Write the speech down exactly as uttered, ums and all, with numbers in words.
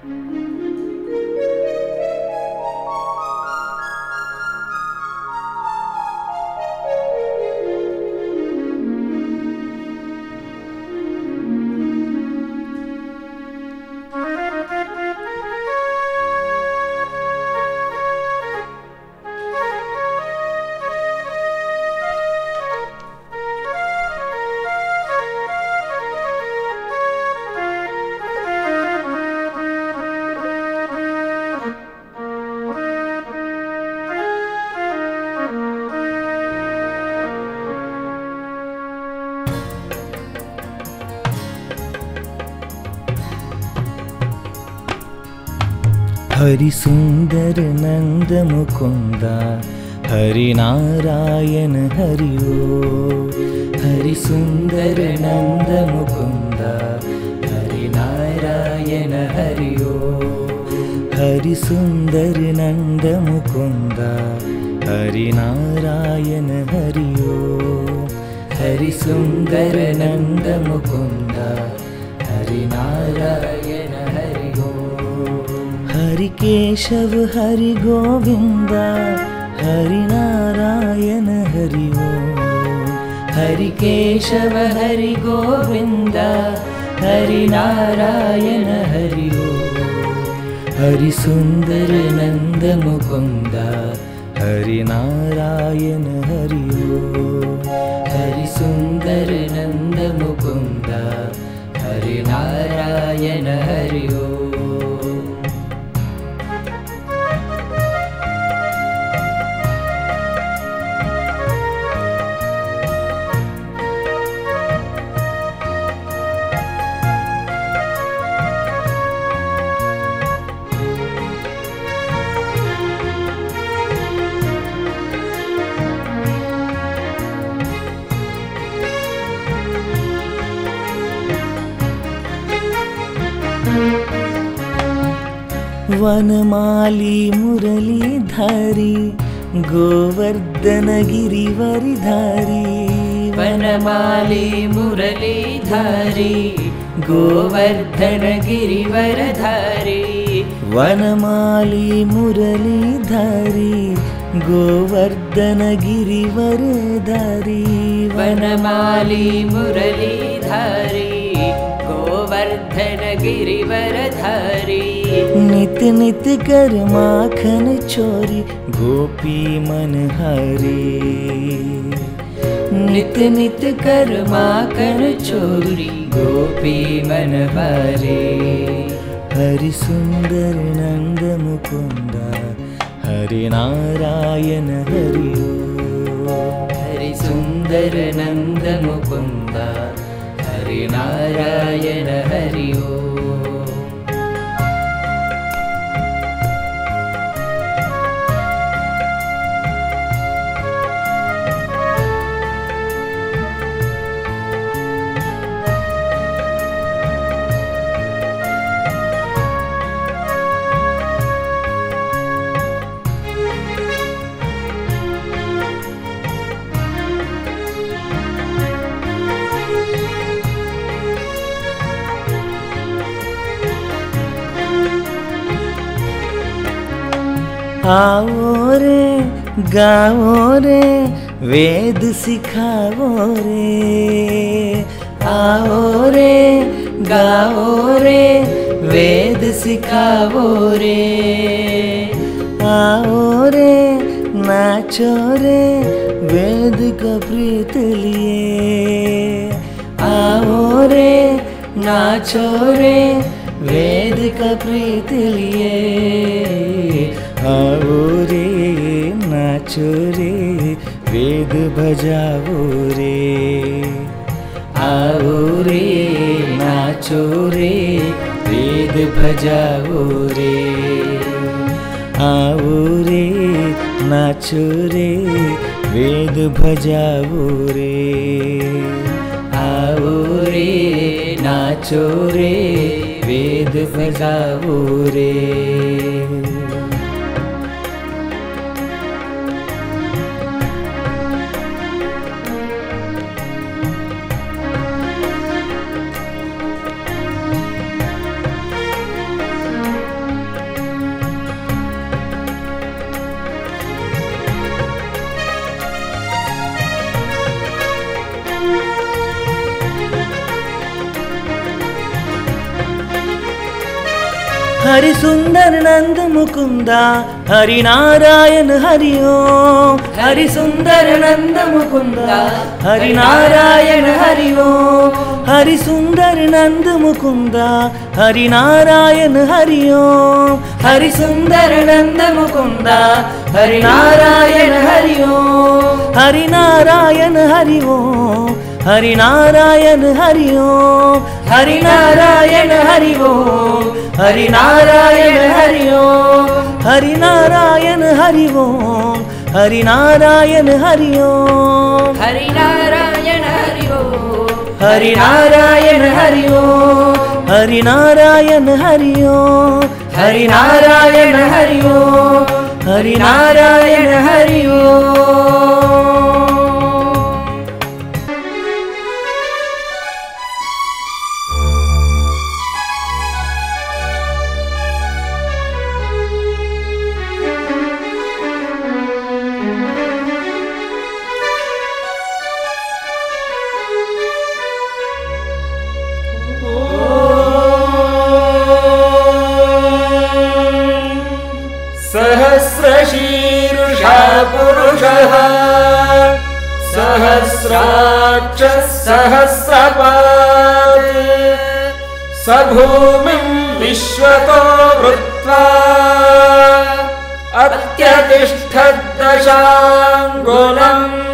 हरि सुंदर नंद मुकुंद हरि नारायण हरि ओ। हरि सुंदर नंद मुकुंद हरि नारायण हरि ओ। हरि सुंदर नंद मुकुंद हरि नारायण हरि ओ। हरि सुंदर नंद मुकुंद हरि नारायण हरि ओ। हरि केशव हरि गोविंद हरि नारायण हरि ओ। हरि केशव हरि गोविंद हरि नारायण हरि ओ। हरि सुंदर नंद मुकुंद हरि नारायण हरि ओ। हरि सुंदर नंद मुकुंद हरि नारायण हरि ओ। वनमाली मुरलीधारी गोवर्धन गिरिवरधारी। वनमाली मुरलीधारी गोवर्धन गिरिवरधारी। वनमाली मुरलीधारी गोवर्धन गिरिवरधारी। वनमाली मुरलीधारी गोवर्धन गिरिवरधारी। नित नित कर माखन चोरी गोपी मनहारी। नित नित कर माखन चोरी गोपी मनहारी। हरि सुंदर नंद मुकुंद हरि नारायण हरि ओ। हरि सुंदर नंद मुकुंद हरि नारायण हरि ओ। आओ रे गाओ रे वेद सिखाओ रे। आओ रे गाओ रे वेद सिखाओ रे। आओ रे नाचो रे वेद का प्रीत लिए। आओ रे नाचो रे वेद का प्रीत लिए। आओ रे नाचो रे वेद भजाओ रे। आओ रे नाचो रे वेद भजाओ रे। आओ रे नाचो रे वेद भजाओ रे। आओ रे नाचो रे वेद भजाओ रे। हरि सुंदर नंद मुकुंदा हरि नारायण हरि ओम हरि सुंदर नंद मुकुंदा हरि नारायण हरि ओम हरि सुंदर नंद मुकुंदा हरि नारायण हरि ओम हरि सुंदर नंद मुकुंदा हरि नारायण हरि ओम हरि नारायण हरि ओम हरि नारायण हरि ओम हरि नारायण हरि ओम हरि नारायण हरि ओम हरि नारायण हरि ओम हरि नारायण हरि ओम हरि नारायण हरि ओम हरि नारायण हरि ओम हरि नारायण हरि ओम हरि नारायण हरि ओम हरि नारायण हरि ओम सहस्रशीर्षा पुरुषः सहस्राक्षः सहस्रपात् स भूमिं विश्वतो वृत्वा अत्यतिष्ठद्दशाङ्गुलम्